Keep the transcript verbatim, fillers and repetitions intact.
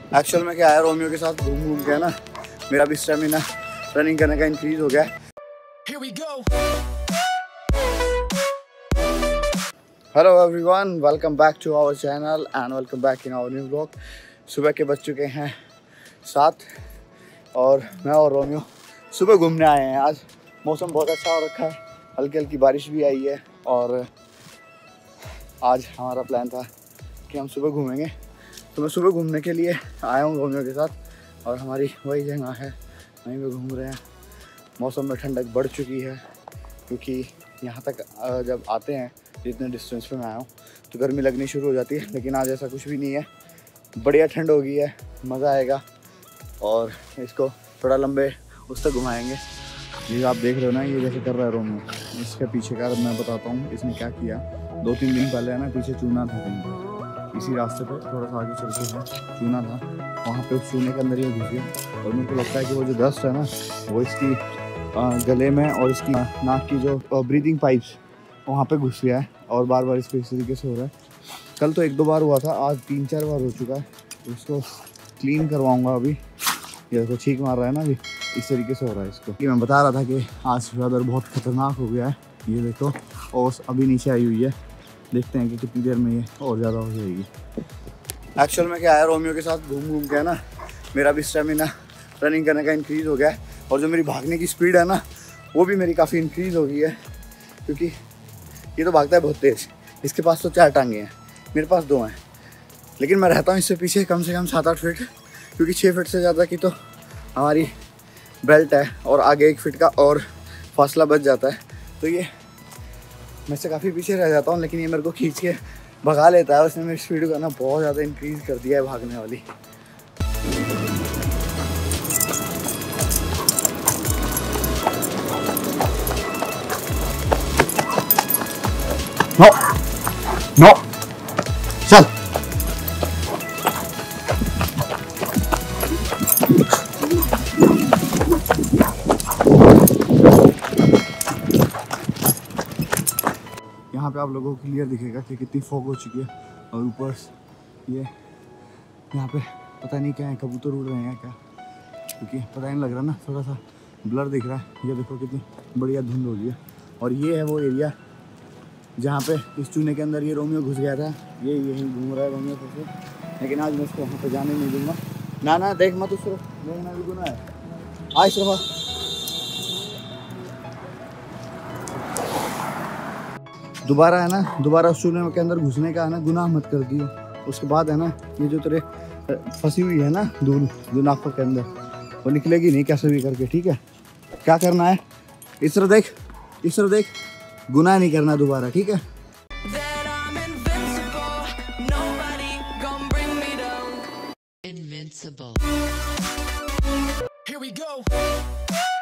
Actual में क्या है, रोमियो के साथ घूम घूम के ना मेरा भी स्टेमिना रनिंग करने का इंक्रीज हो गया है। Hello everyone, welcome back to our channel and welcome back in our new blog. सुबह के बज चुके हैं सात और मैं और रोमियो सुबह घूमने आए हैं। आज मौसम बहुत अच्छा हो रखा है, हल्की हल्की बारिश भी आई है और आज हमारा प्लान था कि हम सुबह घूमेंगे। तो मैं सुबह घूमने के लिए आया हूँ रोमियो के साथ और हमारी वही जगह है, वहीं पे घूम रहे हैं। मौसम में ठंडक बढ़ चुकी है क्योंकि यहाँ तक जब आते हैं जितने डिस्टेंस पे मैं आया हूँ तो गर्मी लगनी शुरू हो जाती है, लेकिन आज ऐसा कुछ भी नहीं है। बढ़िया ठंड हो गई है, मज़ा आएगा और इसको थोड़ा लंबे उस तक घुमाएंगे। ये आप देख रहे हो ना, ये जैसे कर रहा है रोमियो, इसके पीछे का मैं बताता हूँ इसने क्या किया। दो तीन दिन पहले है ना पीछे चूना था कहीं पर, इसी रास्ते पे थोड़ा सा आगे चल के है चूना था, वहाँ पे उस चूने के अंदर ये घुस गया और मेरे को लगता है कि वो जो डस्ट है ना वो इसकी आ, गले में और इसकी नाक की जो ब्रीदिंग पाइप्स वहाँ पे घुस गया है और बार बार इसको इस तरीके से हो रहा है। कल तो एक दो बार हुआ था, आज तीन चार बार हो चुका है। इसको क्लीन करवाऊँगा अभी। ये देखो छींक मार रहा है ना, अभी इस तरीके से हो रहा है इसको। ये मैं बता रहा था कि आज वेदर बहुत ख़तरनाक हो गया है। ये देखो और अभी नीचे आई हुई है, देखते हैं कि कितनी देर में ये और ज़्यादा हो जाएगी। एक्चुअल में क्या है, रोमियो के साथ घूम घूम के ना मेरा भी स्टेमिना रनिंग करने का इंक्रीज़ हो गया है और जो मेरी भागने की स्पीड है ना वो भी मेरी काफ़ी इंक्रीज़ हो गई है, क्योंकि ये तो भागता है बहुत तेज़। इसके पास तो चार टांगे हैं, मेरे पास दो हैं, लेकिन मैं रहता हूँ इससे पीछे कम से कम सात आठ फीट, क्योंकि छः फीट से ज़्यादा की तो हमारी बेल्ट है और आगे एक फीट का और फासला बच जाता है। तो ये मैं से काफ़ी पीछे रह जाता हूँ, लेकिन ये मेरे को खींच के भगा लेता है। उसने मेरी स्पीड को ना बहुत ज़्यादा इंक्रीज़ कर दिया है भागने वाली। नो नो चल यहाँ पे आप लोगों को क्लियर दिखेगा कि कितनी फॉग हो चुकी है और ऊपर ये यहाँ पे पता नहीं क्या है, कबूतर उड़ रहे हैं क्या, क्योंकि पता नहीं लग रहा ना, थोड़ा सा ब्लर दिख रहा है। ये देखो कितनी बढ़िया धुंध हो रही है और ये है वो एरिया जहाँ पे इस चूने के अंदर ये रोमियो घुस गया था। ये यहीं घूम रहा है रोमियो से, लेकिन आज मैं इसको वहाँ पे जाने नहीं दूँगा। ना ना देख मत उस तरफ, देखना भी गुनाह है। आ इस तरफ दोबारा है ना, दोबारा उस चूने के अंदर घुसने का है ना गुनाह मत कर दियो। उसके बाद है ना ये जो तेरे फंसी हुई है ना धूल जो नाकों के अंदर, वो निकलेगी नहीं कैसे भी करके, ठीक है। क्या करना है, इस तरह देख, इस तरह देख, गुनाह नहीं करना दोबारा, ठीक है। Invincible. Here we go.